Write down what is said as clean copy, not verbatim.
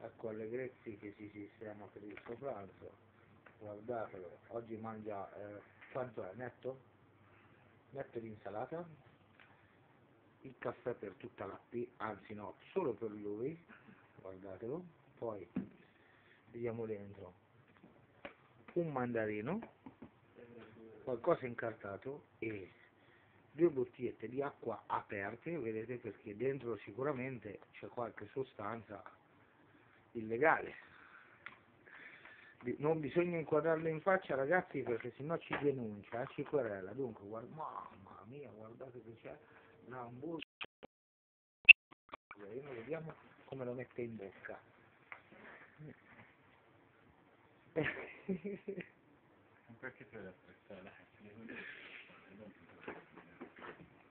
Ecco Allegretti che si sistema per il suo pranzo, guardatelo, oggi mangia, quanto è, netto? Netto di insalata, il caffè per tutta la anzi no, solo per lui, guardatelo, poi vediamo dentro, un mandarino, qualcosa incartato e 2 bottigliette di acqua aperte, vedete, perché dentro sicuramente c'è qualche sostanza illegale. Non bisogna inquadrarlo in faccia, ragazzi, perché sennò ci denuncia, ci querela. Dunque, mamma mia, guardate che c'è l'hamburger, vediamo come lo mette in bocca. Perché te l'hai apprezzata?